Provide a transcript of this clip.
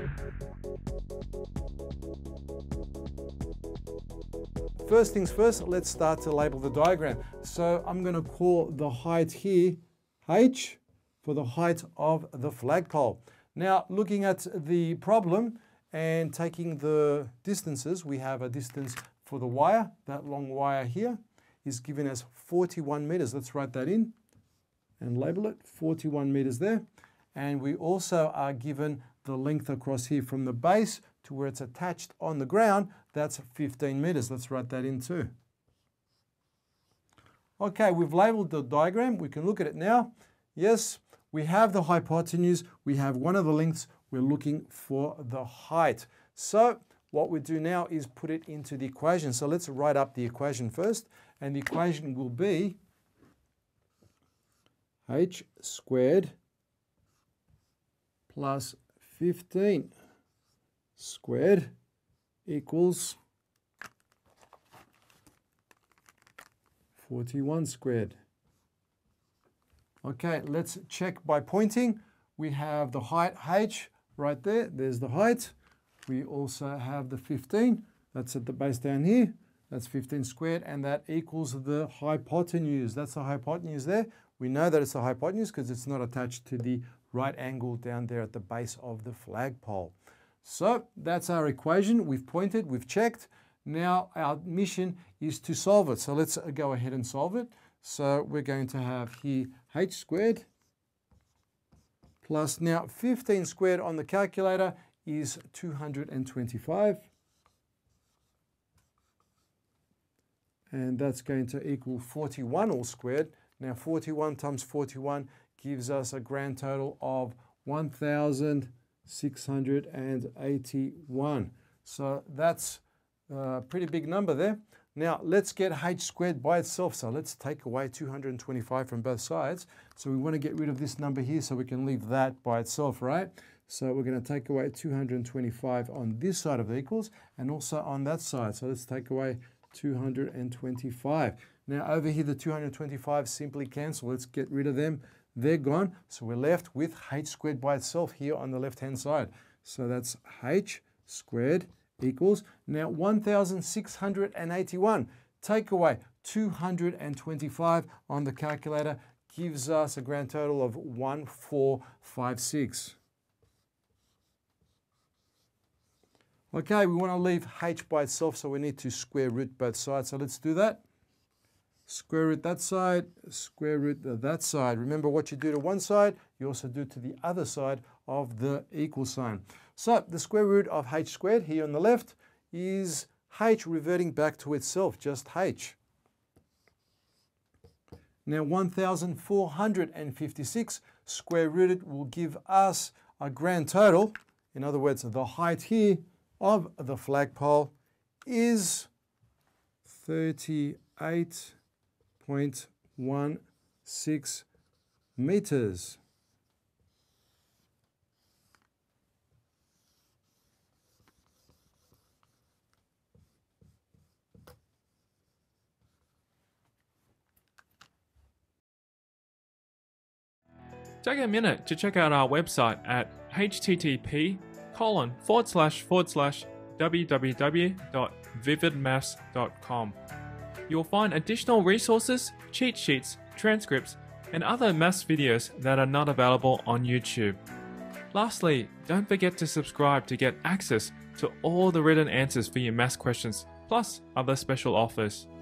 First things first, let's start to label the diagram. So I'm going to call the height here h for the height of the flagpole. Now, looking at the problem and taking the distances, we have a distance for the wire. That long wire here is given as 41 meters. Let's write that in and label it, 41 meters there. And we also are given the length across here from the base to where it's attached on the ground. That's 15 meters. Let's write that in too. Okay, we've labeled the diagram. We can look at it now. Yes, we have the hypotenuse. We have one of the lengths. We're looking for the height. So what we do now is put it into the equation. So let's write up the equation first. And the equation will be h squared plus 15 squared equals 41 squared. Okay, let's check by pointing. We have the height h right there. There's the height. We also have the 15. That's at the base down here. That's 15 squared, and that equals the hypotenuse. That's the hypotenuse there. We know that it's the hypotenuse because it's not attached to the right angle down there at the base of the flagpole. So that's our equation. We've pointed, we've checked. Now our mission is to solve it. So let's go ahead and solve it. So we're going to have here h squared plus, now 15 squared on the calculator is 225. And that's going to equal 41 all squared. Now 41 times 41 gives us a grand total of 1,681. So that's a pretty big number there. Now let's get h squared by itself. So let's take away 225 from both sides. So we want to get rid of this number here so we can leave that by itself, right? So we're going to take away 225 on this side of the equals and also on that side. So let's take away 225. Now over here, the 225 simply cancel. Let's get rid of them. They're gone. So we're left with h squared by itself here on the left-hand side. So that's h squared equals, now 1,681. Take away 225 on the calculator gives us a grand total of 1,456. Okay, we want to leave h by itself, so we need to square root both sides. So let's do that. Square root that side, square root that side. Remember, what you do to one side, you also do to the other side of the equal sign. So the square root of h squared here on the left is h reverting back to itself, just h. Now 1,456 square rooted will give us a grand total. In other words, the height here of the flagpole is 38.16 meters. Take a minute to check out our website at http://www.vividmaths.com. You'll find additional resources, cheat sheets, transcripts, and other maths videos that are not available on YouTube. Lastly, don't forget to subscribe to get access to all the written answers for your maths questions, plus other special offers.